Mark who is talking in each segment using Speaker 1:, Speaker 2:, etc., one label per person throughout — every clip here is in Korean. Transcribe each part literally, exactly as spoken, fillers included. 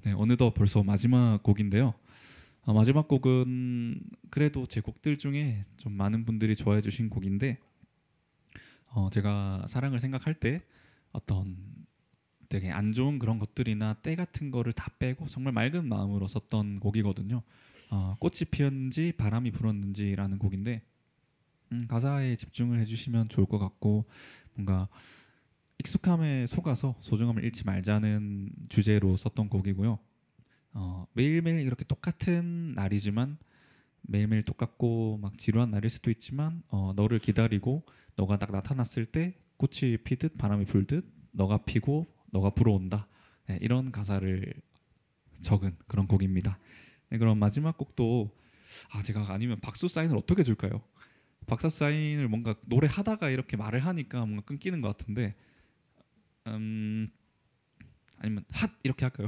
Speaker 1: 네, 어느덧 벌써 마지막 곡인데요. 어, 마지막 곡은 그래도 제 곡들 중에 좀 많은 분들이 좋아해 주신 곡인데 어, 제가 사랑을 생각할 때 어떤 되게 안 좋은 그런 것들이나 때 같은 거를 다 빼고 정말 맑은 마음으로 썼던 곡이거든요. 어, 꽃이 피었는지 바람이 불었는지라는 곡인데 음, 가사에 집중을 해주시면 좋을 것 같고 뭔가 익숙함에 속아서 소중함을 잃지 말자는 주제로 썼던 곡이고요. 어, 매일매일 이렇게 똑같은 날이지만 매일매일 똑같고 막 지루한 날일 수도 있지만 어, 너를 기다리고 너가 딱 나타났을 때 꽃이 피듯 바람이 불듯 너가 피고 너가 불어온다. 네, 이런 가사를 적은 그런 곡입니다. 네, 그럼 마지막 곡도 아 제가 아니면 박수 사인을 어떻게 줄까요? 박수 사인을 뭔가 노래 하다가 이렇게 말을 하니까 뭔가 끊기는 것 같은데 음, 아니면 핫 이렇게 할까요?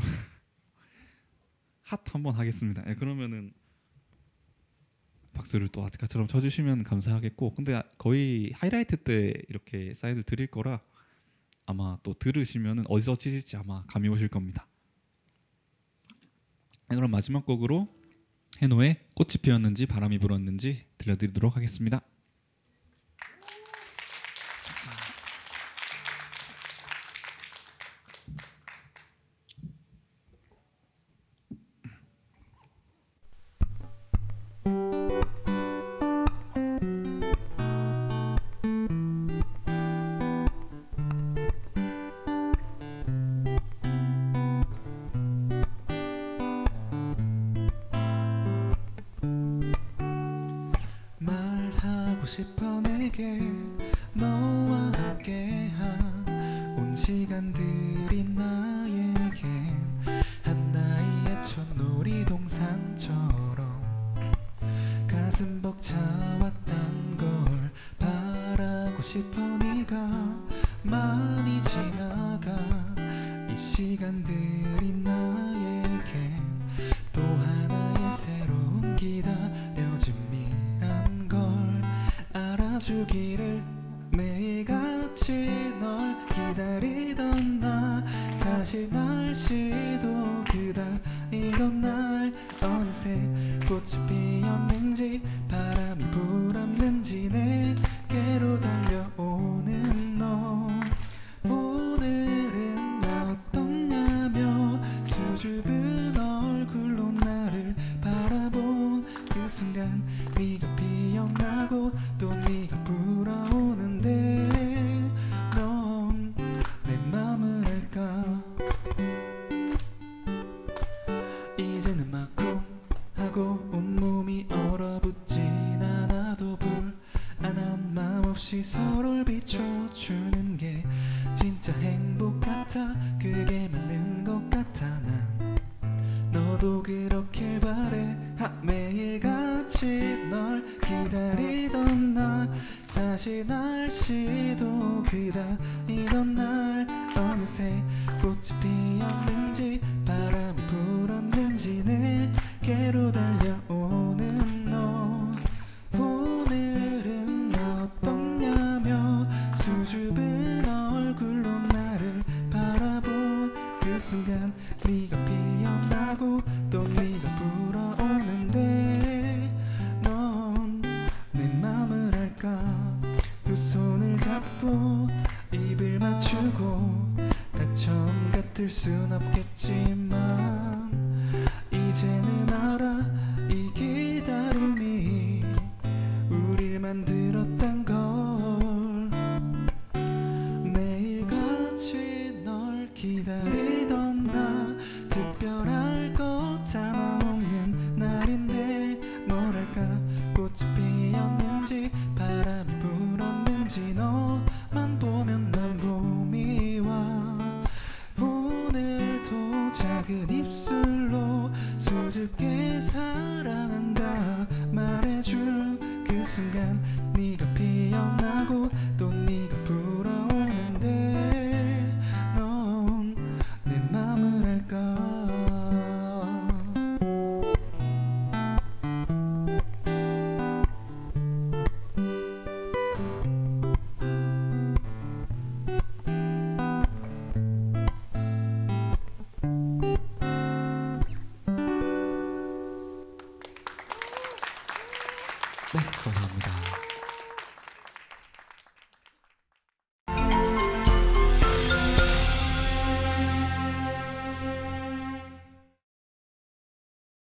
Speaker 1: 핫 한번 하겠습니다. 네, 그러면은 박수를 또 아까처럼 쳐주시면 감사하겠고 근데 거의 하이라이트 때 이렇게 사인을 드릴 거라 아마 또 들으시면은 어디서 치실지 아마 감이 오실 겁니다. 네, 그럼 마지막 곡으로 해노의 꽃이 피었는지 바람이 불었는지 들려드리도록 하겠습니다.
Speaker 2: 말하고 싶어 내게 너와 함께한 온 시간들이 나에겐 한나의 첫 놀이동산처럼 가슴 벅차왔단 걸 바라고 싶어 네가 많이 지나간 이 시간들이 나에겐 또 하나의 새로운 기다려짐이란 걸 알아주기를 매일같이 널 기다리던 나 사실 날씨도 그다이던 날 어느새 꽃이 피었는지 바람이 불었는지 내게로 달려오는 너 오늘은 어떻냐며 수줍은 얼굴로 나를 바라본 그 순간 네가 피어나고 또 네가 불어오는데 넌 내 맘을 알까 이제는 마쿵하고 온몸이 얼어붙진 않아도 불안한 맘 없이 서로를 비춰주는 게 진짜 행복 같아 그게 맞는 것 같아 난 너도 그렇길 바래 하, 매일같이 널 기다리던 나 사실 날씨도 그다이던 날 어느새 꽃이 피었는지 바람이 불었는지 내게로 달려오는 너 오늘은 어떻냐며 수줍은 얼굴로 나를 바라본 그 순간 네가 피어나고 또 네가 불어오는데 넌 내 맘을 알까 두 손을 잡고 입을 맞추고 다 처음 같을 순 없겠지만 이제는 알아 이 기다림이 우릴 만들었단 걸 매일같이 널 기다리던 나 특별할 것 하나 없는 날인데 뭐랄까 꽃이 피었는지 바람이 불었는지 너만 보면 난 봄이 와 오늘도 작은 입술로 수줍게 사랑한다 말해준 그 순간 네가 피어나고 또 네가 불어오는데 넌 내 맘을 알까 네, 감사합니다.